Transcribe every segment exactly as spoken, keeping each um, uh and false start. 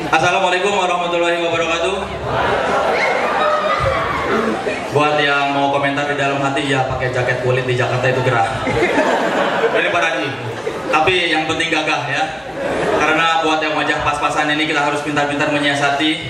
Assalamualaikum warahmatullahi wabarakatuh. Buat yang mau komentar di dalam hati, ya pakai jaket kulit di Jakarta itu gerah. Ini para Haji. Tapi yang penting gagah ya. Karena buat yang wajah pas-pasan ini kita harus pintar-pintar menyiasati.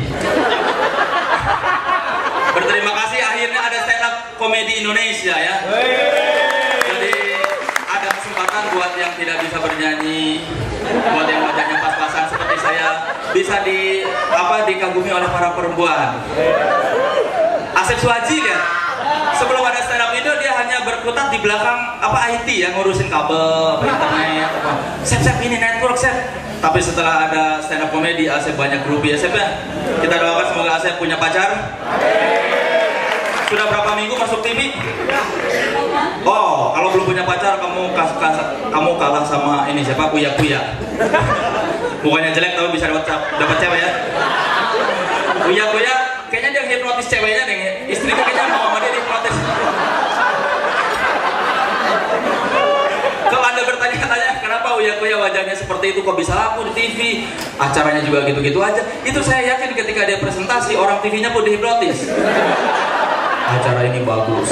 Berterima kasih akhirnya ada stand up komedi Indonesia ya. Jadi ada kesempatan buat yang tidak bisa bernyanyi, buat yang wajahnya pas-pasan seperti saya, bisa di apa dikagumi oleh para perempuan. Asep Suhaji ya, sebelum ada stand up Indo dia hanya berkutat di belakang apa I T ya, ngurusin kabel, internet, apa. Sep Sep ini network Sep. Tapi setelah ada stand up komedi, Asep banyak rupiah Sep ya. Kita doakan semoga Asep punya pacar. Sudah berapa minggu masuk T V? Oh, kalau belum punya pacar kamu kas, kas, kamu kalah sama ini siapa? Kuya Kuya. Mukanya jelek tapi bisa dapat dapat cewek ya. Kuya Kuya kayaknya dia hipnotis ceweknya deh. Istrinya kayaknya mau sama dia hipnotis. Kalau Anda bertanya-tanya kenapa Uya Kuya wajahnya seperti itu, kok bisa laku di T V, acaranya juga gitu-gitu aja, itu saya yakin ketika dia presentasi orang T V-nya pun dihipnotis. Acara ini bagus.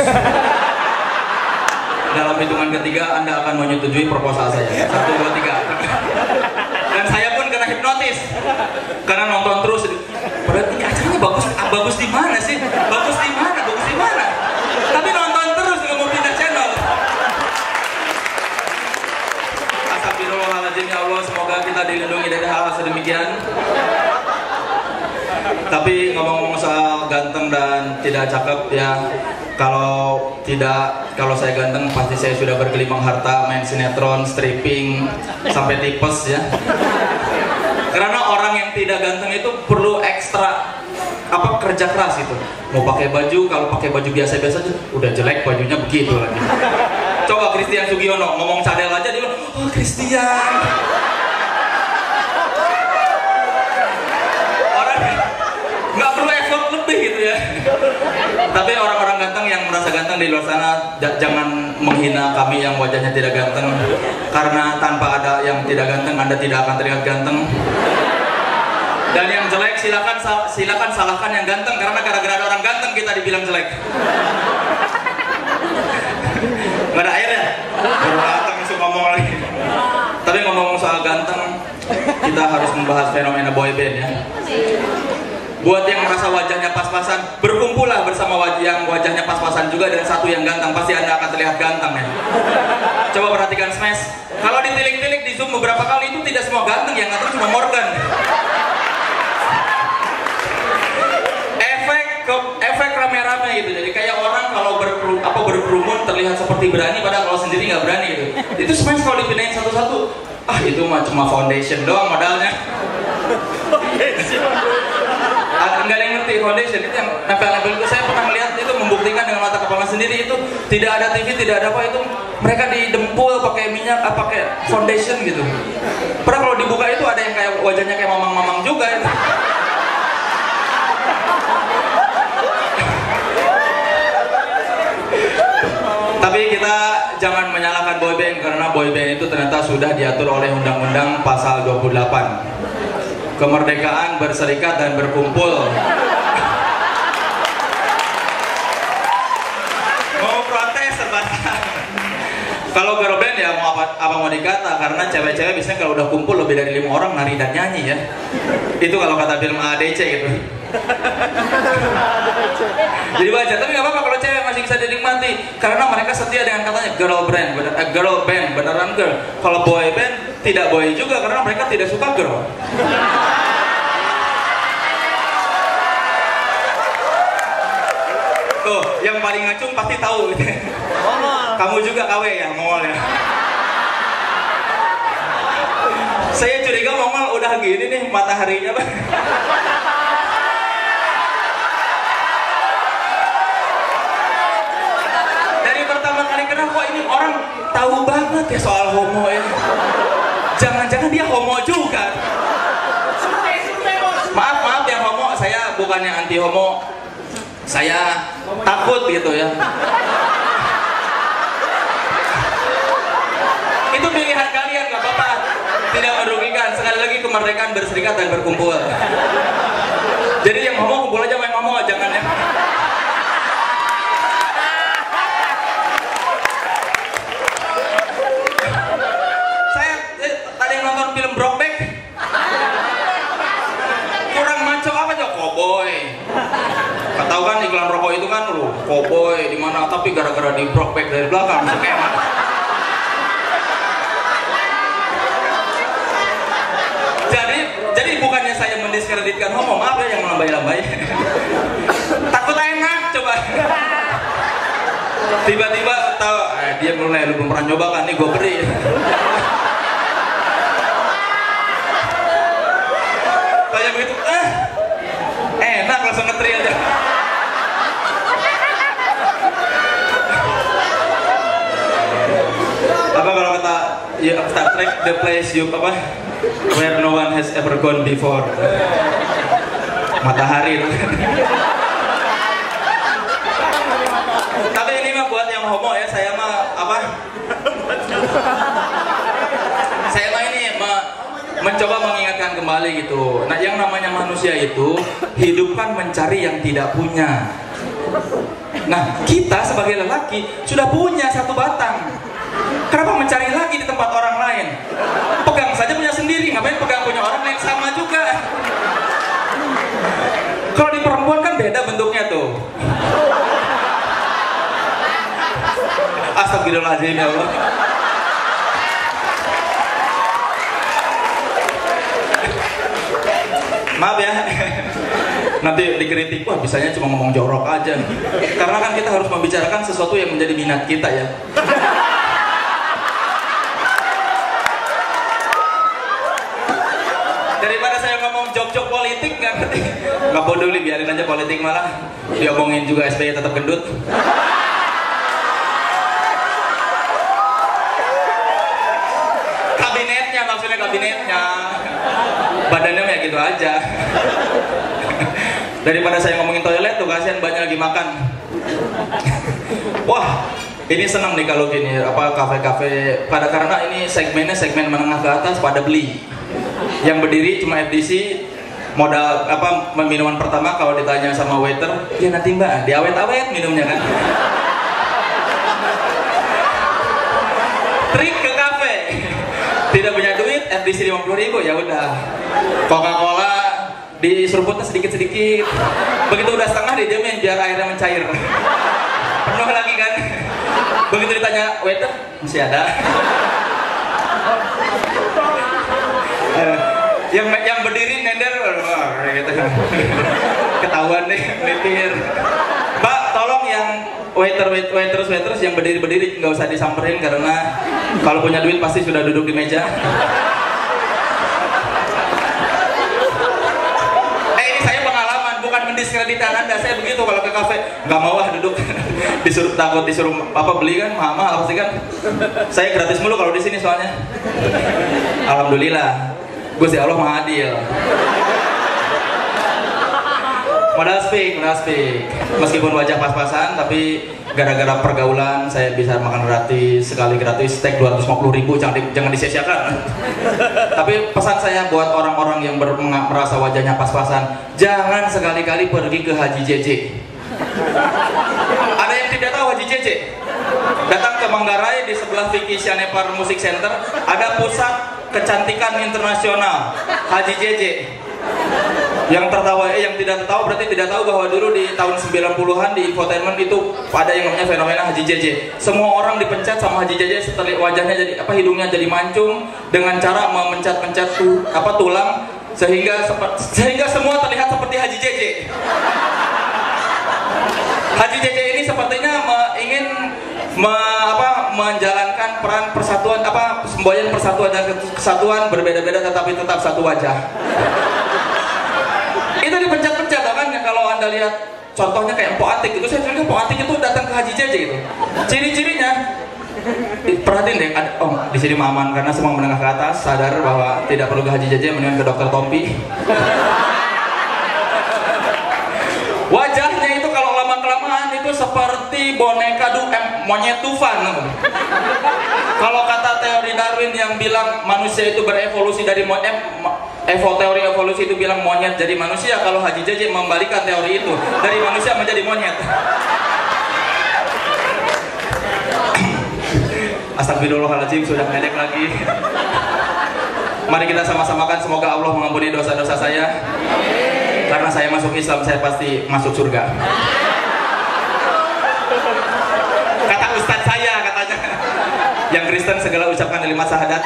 Dalam hitungan ketiga Anda akan menyetujui proposal saya. Satu, dua, tiga. Dan saya pun kena hipnotis karena nonton terus. Berarti ini acaranya bagus. Ah, bagus di mana sih? Bagus di mana? Bagus di mana? Tapi nonton terus nggak mau pindah channel. Astagfirullahaladzim ya Allah, semoga kita dilindungi dari hal-hal sedemikian. Tapi ngomong-ngomong soal ganteng dan tidak cakep ya, kalau tidak, kalau saya ganteng pasti saya sudah bergelimang harta, main sinetron, stripping, sampai tipes ya. Karena orang yang tidak ganteng itu perlu ekstra apa kerja keras itu. Mau pakai baju, kalau pakai baju biasa-biasa aja udah jelek bajunya begitu lagi. Coba Christian Sugiono ngomong cadel aja dia, oh Christian. Nggak perlu effort lebih gitu ya. Tapi orang-orang ganteng yang merasa ganteng di luar sana, jangan menghina kami yang wajahnya tidak ganteng. Karena tanpa ada yang tidak ganteng, Anda tidak akan terlihat ganteng. Dan yang jelek silakan silakan salahkan yang ganteng, karena gara-gara ada orang ganteng kita dibilang jelek. Nggak ada air ya? Baru datang langsung ngomong lagi. Tapi ngomong soal ganteng, kita harus membahas fenomena boyband ya. Buat yang merasa wajahnya pas-pasan, berkumpullah bersama wajah yang wajahnya pas-pasan juga dan satu yang ganteng, pasti Anda akan terlihat ganteng ya. Coba perhatikan Smash. Kalau ditilik-tilik di zoom beberapa kali itu tidak semua ganteng, yang ganteng cuma Morgan. Efek ke, efek rame-rame gitu. Jadi kayak orang kalau berkeru, apa berkerumun terlihat seperti berani, padahal kalau sendiri nggak berani gitu. Itu Smash kalau dipindahin satu-satu, ah itu mah cuma foundation doang modalnya. Nggak ada yang ngerti foundation itu yang nempel-nempel itu. Saya pernah melihat itu, membuktikan dengan mata kepala sendiri, itu tidak ada T V, tidak ada apa, itu mereka didempul pakai minyak, apa pakai foundation gitu. Padahal kalau dibuka itu ada yang kayak wajahnya kayak mamang-mamang juga ya. Tapi kita jangan menyalahkan boyband, karena boyband itu ternyata sudah diatur oleh Undang-Undang Pasal dua puluh delapan. Kemerdekaan berserikat dan berkumpul. Mau protes sebentar. Kalau girl band ya mau apa, apa mau dikata, karena cewek-cewek biasanya kalau udah kumpul lebih dari lima orang nari dan nyanyi ya. Itu kalau kata film A D C gitu. Jadi wajar, tapi nggak apa-apa kalau cewek masih bisa dinikmati, karena mereka setia dengan katanya girl band, bener, eh, girl band beneran girl. Kalau boy band tidak boy juga, karena mereka tidak suka girl. Tuh, yang paling ngacung pasti tahu. Kamu juga K W ya, Mongol ya. Saya curiga Mongol udah gini nih mataharinya, Bang. Dari pertama kali kenal kok ini orang tahu banget ya soal homo ya. Jangan-jangan dia homo juga. Maaf, maaf yang homo, saya bukannya anti homo. Saya takut gitu ya. Itu pilihan kalian, gak apa-apa, tidak merugikan. sekali lagi kemerdekaan berserikat dan berkumpul. Jadi yang homo kumpul aja, main homo jangan ya. Saya eh, tadi yang nonton film Brokeback. Kurang maco apa aja, cowboy. Tahu kan iklan rokok itu kan lu, cowboy di mana, tapi gara-gara di Brokeback dari belakang skema. Jadi jadi bukannya saya mendiskreditkan homo, maaf ya yang melambai-lambai. Takut enak coba. Tiba-tiba tahu eh, dia mulai, lu belum pernah nyoba kan, nih gue beri. Kayak begitu, eh enak, langsung ngetri aja. Apa kalau kata ya, Star Trek, the place you apa where no one has ever gone before. Matahari. Tapi ini mah buat yang homo ya, saya mah apa? Saya mah ini ma, mencoba mengingatkan kembali gitu. Nah, yang namanya manusia itu hidup kan mencari yang tidak punya. Nah, kita sebagai lelaki sudah punya satu batang. Kenapa mencari lagi di tempat orang lain? Pegang saja punya sendiri, ngapain pegang punya orang lain, sama juga. Kalau di perempuan kan beda bentuknya tuh. Astagfirullahaladzim ya Allah. Maaf ya, nanti dikritik, wah bisanya cuma ngomong jorok aja. Karena kan kita harus membicarakan sesuatu yang menjadi minat kita ya. Daripada saya ngomong jok-jok politik, nggak ngerti, nggak peduli, biarin aja politik, malah diomongin juga S B Y tetap gendut. Kabinetnya, maksudnya kabinetnya, badannya ya gitu aja. Daripada saya ngomongin toilet tuh, kasihan banyak lagi makan. Wah, ini senang nih kalau gini, apa kafe-kafe, pada karena ini segmennya segmen menengah ke atas pada beli. Yang berdiri cuma F D C, modal apa minuman pertama kalau ditanya sama waiter, ya nanti mbak, diawet-awet minumnya kan. Trik ke kafe, tidak punya duit, F D C lima puluh ribu, ya udah. Coca-Cola diseruputnya sedikit-sedikit, begitu udah setengah didiamin biar airnya mencair. Penuh lagi kan. Begitu ditanya waiter, masih ada. yang yang berdiri nender, wah, gitu. Ketahuan deh, nyetir. Mbak, tolong yang waiter wait, waiters waiters yang berdiri berdiri nggak usah disamperin karena kalau punya duit pasti sudah duduk di meja. Eh ini saya pengalaman, bukan mendiskreditkan Anda. Saya begitu kalau ke kafe nggak mau ah duduk, disuruh takut disuruh apa beli kan mahal pasti kan. Saya gratis mulu kalau di sini soalnya. Alhamdulillah. Gusti Allah Maha Adil. Modal speak, modal speak. Meskipun wajah pas-pasan, tapi gara-gara pergaulan saya bisa makan gratis, sekali gratis steak dua ratus lima puluh ribu, jangan, di, jangan disia-siakan. Tapi pesan saya buat orang-orang yang ber, merasa wajahnya pas-pasan, jangan sekali-kali pergi ke Haji J J. Ada yang tidak tahu Haji J J? Datang ke Manggarai, di sebelah Vicky Sianepar Music Center ada pusat kecantikan internasional Haji J J. Yang tertawa, eh, yang tidak tahu berarti tidak tahu bahwa dulu di tahun sembilan puluhan di infotainment itu ada yang namanya fenomena Haji J J. Semua orang dipencet sama Haji J J setelah wajahnya jadi apa, hidungnya jadi mancung dengan cara memencet-pencet tu, apa tulang sehingga sehingga semua terlihat seperti Haji J J. Haji J J ini sepertinya me, ingin me, apa, menjalankan peran persatuan, apa semboyan persatuan dan kesatuan berbeda-beda tetapi tetap satu wajah. Itu dipencet-pencet kan ya, kalau Anda lihat contohnya kayak Mpok Atik itu, saya curiga Mpok Atik itu datang ke Haji J J gitu. Ciri-cirinya perhatiin deh, ada, oh di sini aman karena semua menengah ke atas sadar bahwa tidak perlu ke Haji J J, mendingan ke dokter Tompi. Wajahnya itu kalau lama-kelamaan itu seperti boneka du eh, monyet tufan. Kalau kata teori Darwin yang bilang manusia itu berevolusi dari monyet, eh, evo teori evolusi itu bilang monyet jadi manusia. Kalau Haji J J membalikan teori itu dari manusia menjadi monyet. Astagfirullahaladzim, sudah ngeledek lagi. Mari kita sama-samakan, semoga Allah mengampuni dosa-dosa saya. Karena saya masuk Islam, saya pasti masuk surga. Kata ustadz saya, katanya. Yang Kristen segala ucapkan kalimat syahadat.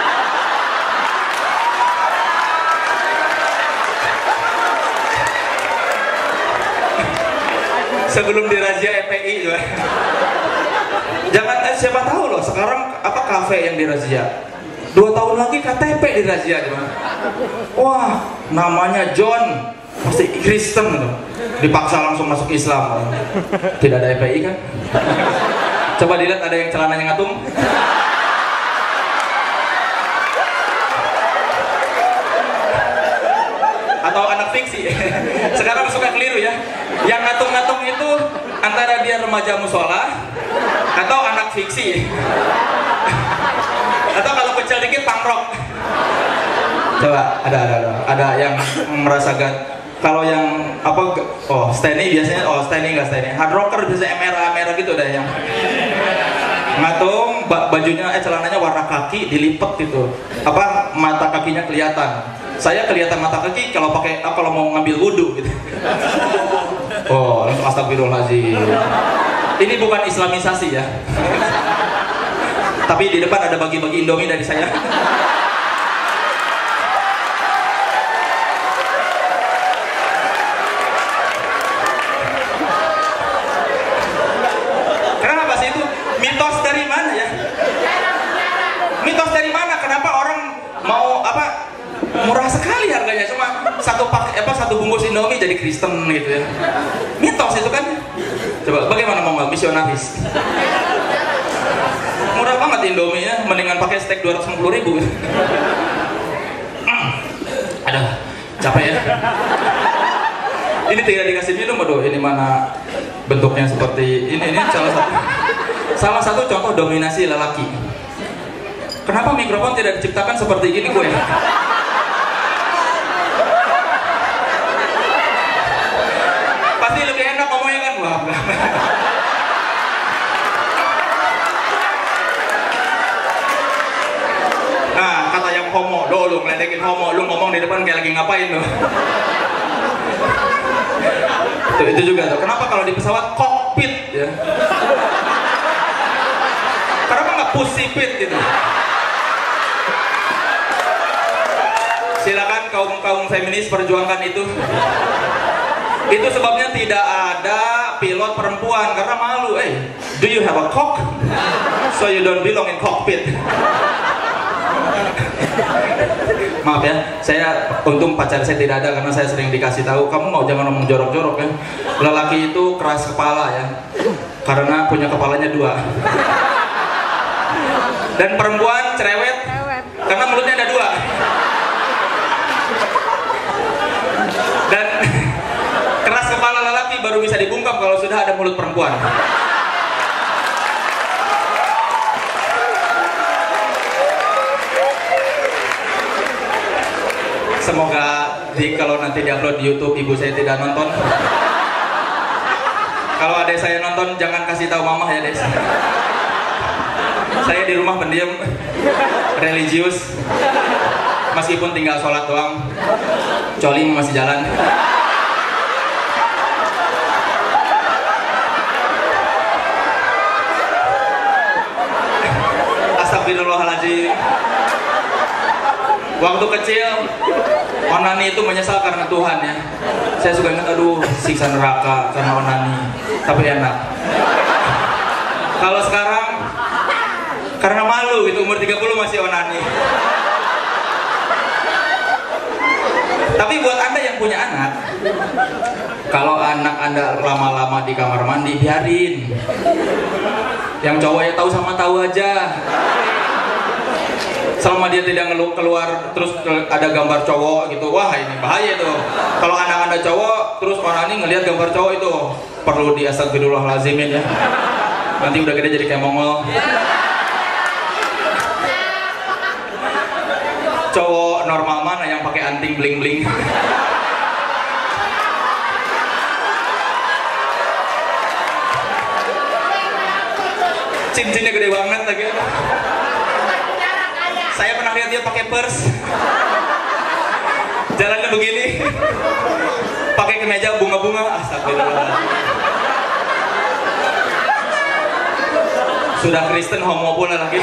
Sebelum dirazia F P I juga. Jangan, eh, siapa tahu loh, sekarang apa kafe yang dirazia, dua tahun lagi K T P dirazia gimana? Wah, namanya John, pasti Kristen loh, dipaksa langsung masuk Islam. Tidak ada F P I kan? Coba dilihat, ada yang celananya ngatung. Atau anak fiksi. Sekarang suka keliru ya. Yang ngatung-ngatung itu antara dia remaja musola atau anak fiksi, atau kalau kecil dikit punk rock. Coba ada ada ada ada yang merasakan. Kalau yang apa, oh Steny biasanya, oh Steny nggak Steny, hard rocker biasanya merah merah gitu dah yang ngatung, bajunya eh celananya warna kaki dilipet gitu, apa mata kakinya kelihatan. Saya kelihatan mata kaki kalau pakai apa, kalau mau ngambil wudhu gitu. Oh, langsung astagfirullahaladzim. Ini bukan islamisasi ya. Tapi di depan ada bagi-bagi Indomie dari saya. Kenapa sih itu? Mitos dari mana ya? Mitos dari mana? Kenapa orang mau apa? Murah sekali harganya, cuma satu pak apa satu bungkus Indomie jadi Kristen gitu ya. Mitos itu kan. Coba bagaimana mau misionaris? Murah banget Indomie ya, mendingan pakai steak dua ratus lima puluh ribu. Aduh, capek ya. Ini tidak dikasih minum, aduh, ini mana bentuknya seperti ini, ini salah satu salah satu contoh dominasi lelaki. Kenapa mikrofon tidak diciptakan seperti gini gue? Pasti lebih enak ngomongnya kan, wah. Nah, kata yang homo, do lu ngeledekin homo, lu ngomong di depan kayak lagi ngapain lu? Tuh, itu juga tuh. Kenapa kalau di pesawat kokpit ya? Kenapa nggak pussy pit gitu? Silakan kaum kaum feminis perjuangkan itu. Itu sebabnya tidak ada pilot perempuan karena malu. Eh, do you have a cock? So you don't belong in cockpit. Maaf ya, saya untung pacar saya tidak ada karena saya sering dikasih tahu, kamu mau jangan ngomong jorok-jorok ya. Lelaki itu keras kepala ya, karena punya kepalanya dua. Dan perempuan cerewet karena mulutnya ada dua. Dan keras kepala lelaki baru bisa dibungkam kalau sudah ada mulut perempuan. Semoga di, kalau nanti diupload di YouTube ibu saya tidak nonton. Kalau adik saya nonton jangan kasih tahu mama ya, Des. Saya di rumah pendiam, religius, meskipun tinggal sholat doang. Colim masih jalan. Astagfirullahaladzim. Waktu kecil, onani itu menyesal karena Tuhan ya. Saya suka ingat, aduh, siksa neraka karena onani. Tapi enak. Kalau sekarang, karena malu gitu, umur tiga puluh masih onani. Tapi buat Anda yang punya anak, kalau anak Anda lama-lama di kamar mandi, biarin. Yang cowoknya tahu sama tahu aja. selama dia tidak ngeluh keluar terus ada gambar cowok gitu, wah ini bahaya tuh. Kalau anak anda cowok terus orang ini ngelihat gambar cowok itu perlu diastagfirullahlazimin ya, nanti udah gede jadi kayak Mongol. Cowok normal mana yang pakai anting bling bling? Cincinnya gede banget lagi. Saya pernah lihat dia pakai purse, jalannya begini, pakai kemeja bunga-bunga. Astagfirullah. Sudah Kristen homo pula lagi.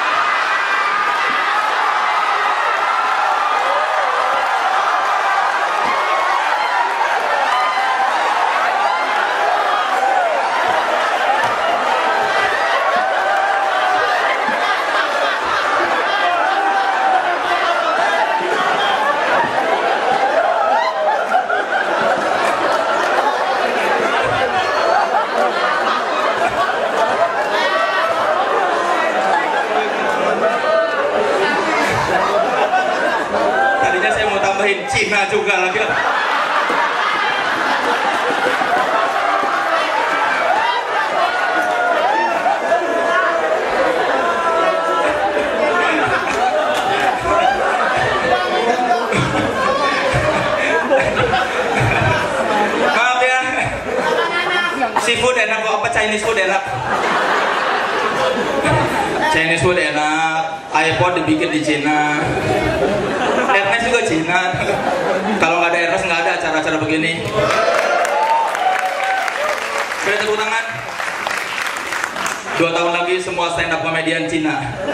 Cina juga lagi. Maaf ya, seafood enak kok, apa Chinese food enak? Chinese food enak, iPod dibikin di Cina, Ernest juga Cina. Kalau nggak ada Ernest nggak ada acara-acara begini. Beri tepuk tangan. Dua tahun lagi semua stand up komedian Cina.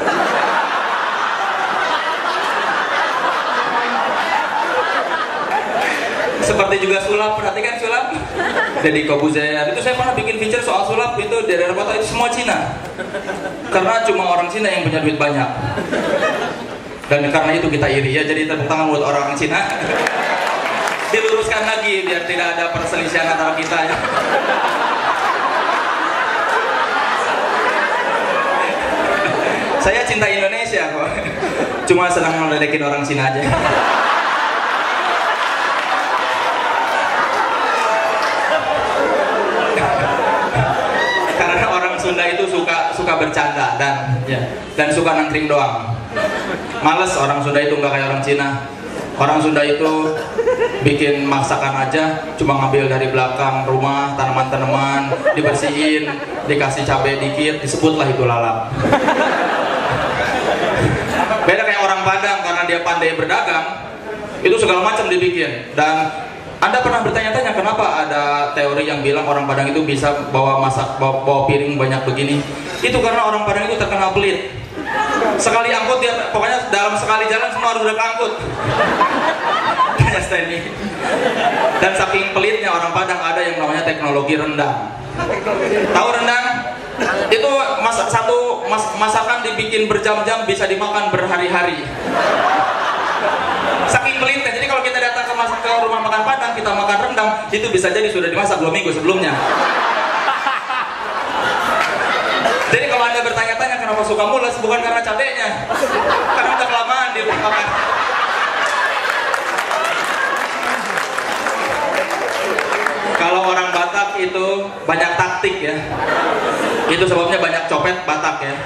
Seperti juga sulap, perhatikan sulap. Jadi Kobuzer itu saya pernah bikin feature soal sulap itu di daerah kota itu semua Cina. Karena cuma orang Cina yang punya duit banyak. Dan karena itu kita iri ya, jadi tepuk tangan buat orang Cina. Diluruskan lagi biar tidak ada perselisihan antara kita ya. Saya cinta Indonesia kok. Cuma senang ngeledekin orang Cina aja. Karena orang Sunda itu suka suka bercanda dan ya, dan suka nangkring doang. Males orang Sunda itu nggak kayak orang Cina. Orang Sunda itu bikin masakan aja cuma ngambil dari belakang rumah, tanaman-tanaman, dibersihin, dikasih cabai dikit, disebutlah itu lalap. Beda kayak orang Padang, karena dia pandai berdagang, itu segala macam dibikin. Dan Anda pernah bertanya-tanya kenapa ada teori yang bilang orang Padang itu bisa bawa masak, bawa, bawa piring banyak begini? Itu karena orang Padang itu terkenal pelit. Sekali angkut dia, pokoknya dalam sekali jalan semua harus udah keangkut. Tanya Stanley. Dan saking pelitnya orang Padang ada yang namanya teknologi rendang. Tahu rendang? Itu masak satu mas, masakan dibikin berjam-jam bisa dimakan berhari-hari. Saking pelitnya. Jadi kalau kita datang ke, masak, ke rumah makan Padang, kita makan rendang, itu bisa jadi sudah dimasak dua minggu sebelumnya. Jadi kalau Anda bertanya-tanya kenapa suka mules, bukan karena cabenya, karena udah kelamaan di rumah makan. Kalau orang Batak itu banyak taktik ya. Itu sebabnya banyak copet Batak ya.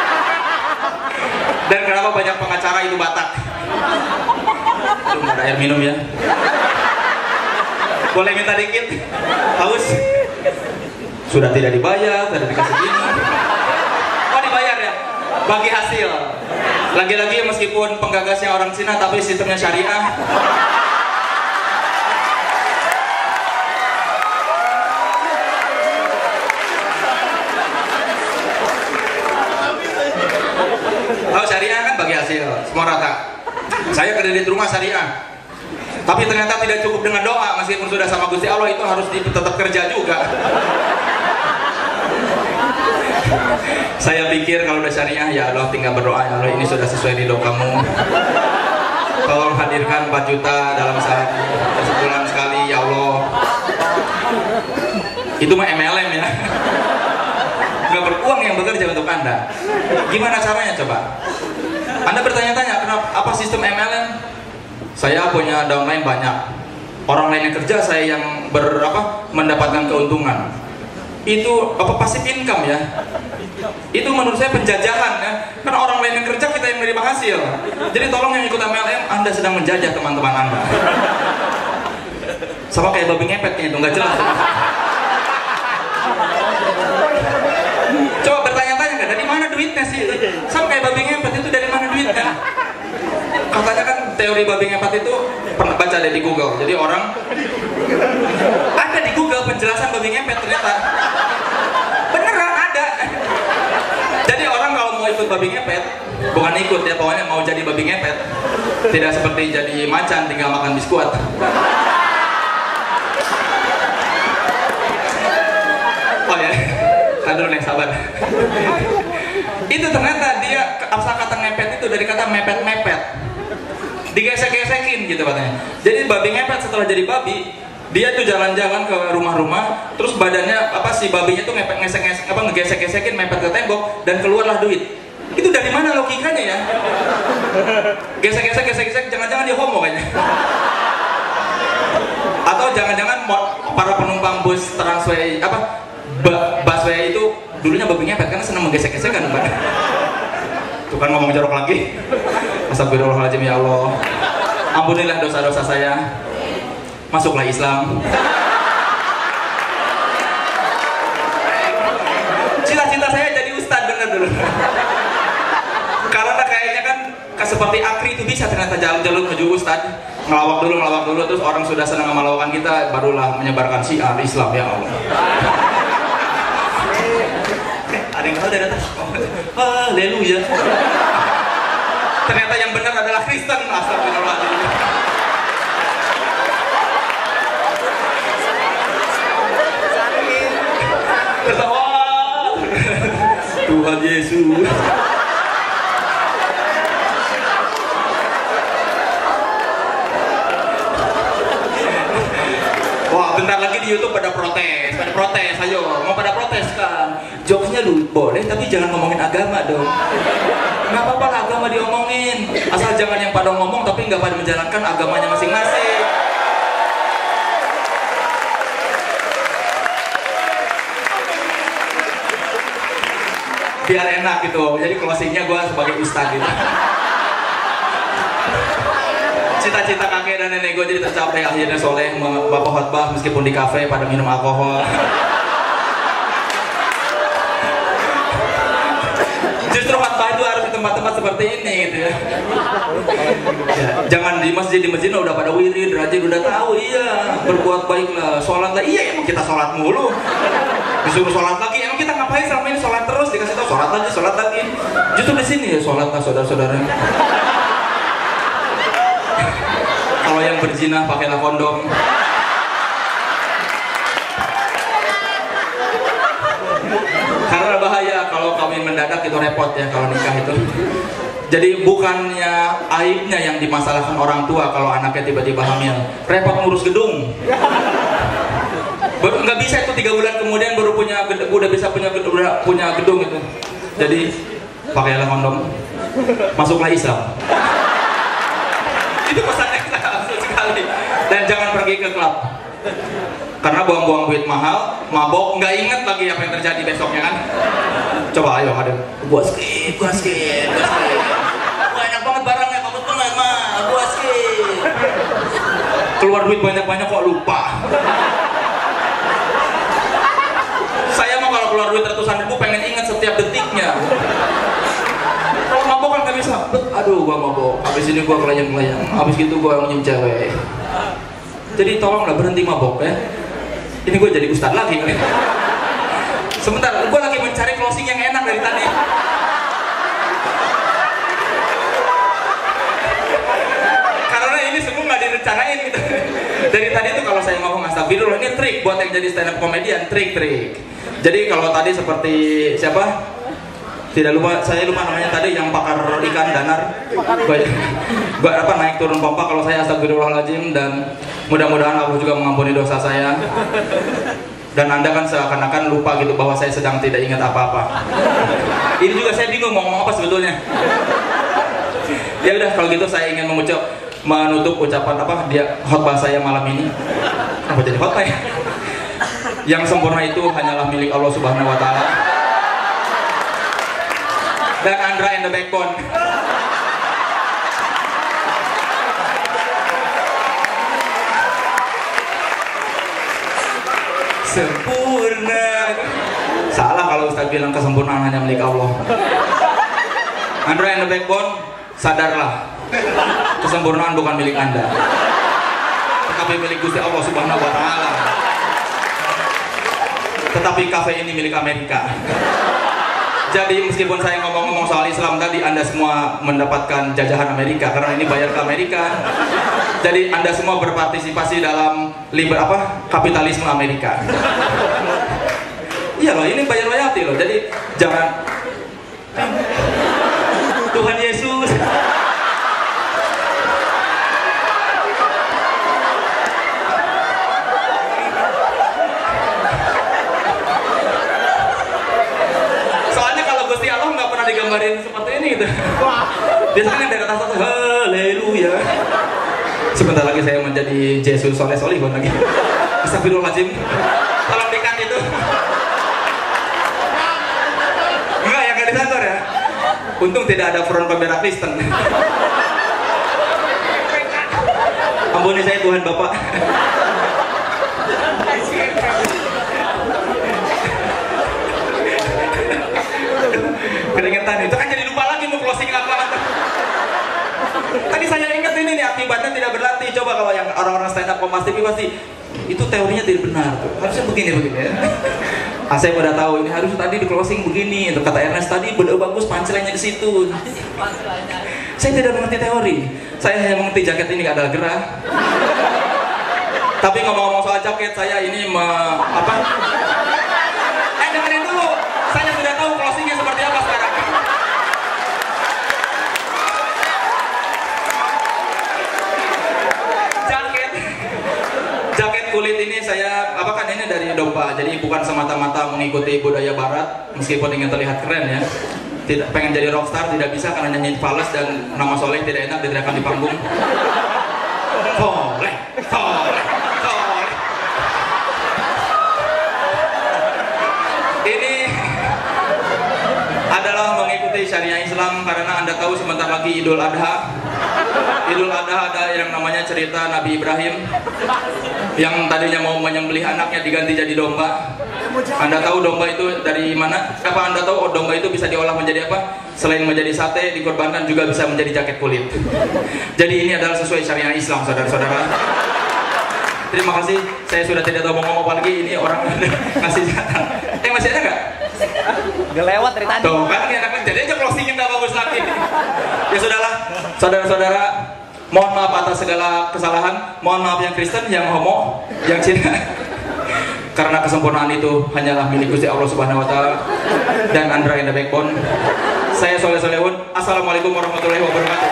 Dan kenapa banyak pengacara itu Batak? Tuh, ada air minum ya. Boleh minta dikit? Haus? Sudah tidak dibayar, tidak dikasih gini. Oh dibayar ya? Bagi hasil. Lagi-lagi meskipun penggagasnya orang Cina tapi sistemnya syariah. Tahu syariah kan bagi hasil, semua rata. Saya kredit rumah syariah. Tapi ternyata tidak cukup dengan doa, meskipun sudah sama Gusti Allah itu harus tetap kerja juga. Saya pikir kalau udah syariah, ya Allah tinggal berdoa, ya Allah ini sudah sesuai ridho kamu. Tolong hadirkan empat juta dalam sehari, sebulan sekali, ya Allah. Itu mah M L M ya. Nggak beruang yang bekerja untuk Anda. Gimana caranya coba? Anda bertanya-tanya, kenapa apa sistem M L M? Saya punya downline banyak. Orang lain yang kerja, saya yang berapa mendapatkan keuntungan. Itu apa pasif income ya? Itu menurut saya penjajahan ya. Karena orang lain yang kerja, kita yang menerima hasil. Jadi tolong yang ikut M L M, Anda sedang menjajah teman-teman Anda. Sama kayak babi ngepet kayak itu, nggak jelas. Coba bertanya-tanya nggak, dari mana duitnya sih? Sama kayak babi ngepet itu dari mana duitnya? Katanya kan teori babi ngepet itu pernah baca deh di Google. Jadi orang ada di Google penjelasan babi ngepet ternyata beneran ada. Jadi orang kalau mau ikut babi ngepet, bukan ikut ya, pokoknya mau jadi babi ngepet, tidak seperti jadi macan tinggal makan biskuit. Oh ya, tahan dulu nih, sabar. Itu ternyata dia asal kata ngepet itu dari kata mepet-mepet, digesek-gesekin gitu katanya. Jadi babi ngepet setelah jadi babi, dia tuh jalan-jalan ke rumah-rumah, terus badannya apa si babinya tuh ngepet ngesek-ngesek apa ngegesek-gesekin mepet ke tembok dan keluarlah duit. Itu dari mana logikanya ya? Gesek-gesek gesek-gesek, jangan-jangan dia homo kayaknya. Atau jangan-jangan para penumpang bus Transway apa busway itu dulunya babi ngepet karena senang menggesek-gesek kan, Mbak. Tuh kan ngomong jorok lagi. Astagfirullahaladzim, ya Allah. Ampunilah dosa-dosa saya. Masuklah Islam. Cita-cita saya jadi ustadz, bener dulu. Karena kayaknya kan seperti Akri itu bisa ternyata jalan-jalan menuju ustadz. Ngelawak dulu, ngelawak dulu, terus orang sudah senang melawakan kita, barulah menyebarkan syiar Islam, ya Allah. Ada yang tahu dari atas? Haleluya. Ternyata yang benar adalah Kristen. Astagfirullahaladzim. Tertawa. Tuhan Yesus. Wah, bentar lagi di YouTube pada protes, pada protes, ayo, mau pada protes kan? Jokesnya lu boleh, tapi jangan ngomongin agama dong. Nggak apa-apa lah agama diomongin, asal jangan yang pada ngomong tapi nggak pada menjalankan agamanya masing-masing. Biar enak gitu, jadi closingnya gue sebagai ustadz gitu. Cita-cita kakek dan nenek gue jadi tercapai, akhirnya soleh bapak khotbah meskipun di kafe pada minum alkohol. Justru khotbah itu harus di tempat-tempat seperti ini gitu ya. Ya, jangan di masjid, di masjid udah pada wirid, rajin udah tahu, iya berbuat baiklah, sholat lah, iya emang kita sholat mulu. Disuruh sholat lagi, emang kita ngapain selama ini sholat terus, dikasih tahu sholat lagi, sholat lagi. Justru di sini ya sholatlah saudara-saudara. Kalau yang berzina pakailah kondom. Karena bahaya kalau kawin mendadak itu repot ya kalau nikah itu. Jadi bukannya aibnya yang dimasalahkan orang tua kalau anaknya tiba-tiba hamil, repot ngurus gedung. Nggak bisa itu tiga bulan kemudian baru punya udah bisa punya udah punya gedung itu. Jadi pakailah kondom, masuklah Islam. Itu pesan ekstra sekali. Dan jangan pergi ke klub karena buang-buang duit mahal, mabok, nggak inget lagi apa yang terjadi besoknya kan. Coba ayo ada gua skip, gua skip, gua skip. Banyak banget barangnya, bagus banget mah, gua skip. Keluar duit banyak-banyak kok lupa. Saya mah kalau keluar duit ratusan ribu pengen ingat setiap detiknya. Kalau mabok kan gak bisa. Aduh gua mabok, habis ini gua kelayang-kelayang, habis gitu gua nyium cewek. Jadi tolonglah berhenti mabok ya. Ini gue jadi ustadz lagi. Sebentar, gue lagi mencari closing yang enak dari tadi. Karena ini semua nggak direncanain gitu. Dari tadi tuh kalau saya ngomong astagfirullah, ini trik buat yang jadi stand up comedian, trik-trik. Jadi kalau tadi seperti siapa? Tidak lupa, saya lupa namanya tadi yang pakar ikan danar. Gue, gue apa naik turun pompa kalau saya astagfirullahaladzim, dan mudah-mudahan Allah juga mengampuni dosa saya. Dan Anda kan seakan-akan lupa gitu bahwa saya sedang tidak ingat apa-apa. Ini juga saya bingung mau ngomong apa sebetulnya. Ya udah, kalau gitu saya ingin mengucap menutup ucapan apa dia khotbah saya malam ini. Apa jadi khotbah ya? Yang sempurna itu hanyalah milik Allah Subhanahu wa taala. Dan Andra and the Backbone. Sempurna. Salah kalau Ustaz bilang kesempurnaan hanya milik Allah. Andra and the Backbone, sadarlah, kesempurnaan bukan milik Anda, tetapi milik Gusti Allah Subhanahu wa taala. Tetapi kafe ini milik Amerika. Jadi meskipun saya ngomong-ngomong soal Islam tadi, Anda semua mendapatkan jajahan Amerika karena ini bayar ke Amerika. Jadi Anda semua berpartisipasi dalam liber apa kapitalisme Amerika. Iya loh, ini bayar royalti loh. Jadi jangan Tuhan Yesus. Digambarin seperti ini gitu. Biasanya dari atas atas haleluya. Sebentar lagi saya menjadi Yesus soleh solihun lagi. Astagfirullahaladzim. Tolong dikat itu. Enggak, yang gak disensor ya. Untung tidak ada front pembela Kristen. Ampuni saya Tuhan Bapak. Keringetan itu kan jadi lupa lagi mau closing apa. Tadi saya ingat ini nih, akibatnya tidak berlatih. Coba kalau yang orang-orang stand up Kompas T V pasti itu teorinya tidak benar tuh. Harusnya begini begini ya. Ah, saya udah tahu ini harus tadi di closing begini. Untuk kata Ernest tadi bener bagus punchline-nya ke situ. Saya tidak mengerti teori. Saya hanya mengerti jaket ini adalah gerah. Tapi ngomong-ngomong soal jaket, saya ini me, apa? Eh dengerin dulu. Saya sudah tahu closingnya seperti apa sekarang. Jaket, jaket kulit ini saya apa kan ini dari domba. Jadi bukan semata-mata mengikuti budaya Barat, meskipun ingin terlihat keren ya. Tidak pengen jadi rockstar tidak bisa karena nyanyi fals dan nama Soleh tidak enak diteriakkan di panggung. Soleh, Soleh. Syariah Islam karena Anda tahu sebentar lagi Idul Adha. Idul Adha ada yang namanya cerita Nabi Ibrahim yang tadinya mau menyembelih anaknya diganti jadi domba. Anda tahu domba itu dari mana? Apa Anda tahu oh, domba itu bisa diolah menjadi apa? Selain menjadi sate, dikorbankan juga bisa menjadi jaket kulit. Jadi ini adalah sesuai syariah Islam, saudara-saudara. Terima kasih. Saya sudah tidak tahu mau ngomong apa lagi. Ini orang ngasih jatah. Eh masih ada nggak? Gak lewat dari tadi. Tuh kan enak jadi aja closingnya nggak bagus lagi. Ya sudahlah, saudara-saudara, mohon maaf atas segala kesalahan. Mohon maaf yang Kristen, yang homo, yang Cina. Karena kesempurnaan itu hanyalah milik Gusti Allah Subhanahu wa taala dan Andra and the Backbone. Saya Soleh Solehun. Assalamualaikum warahmatullahi wabarakatuh.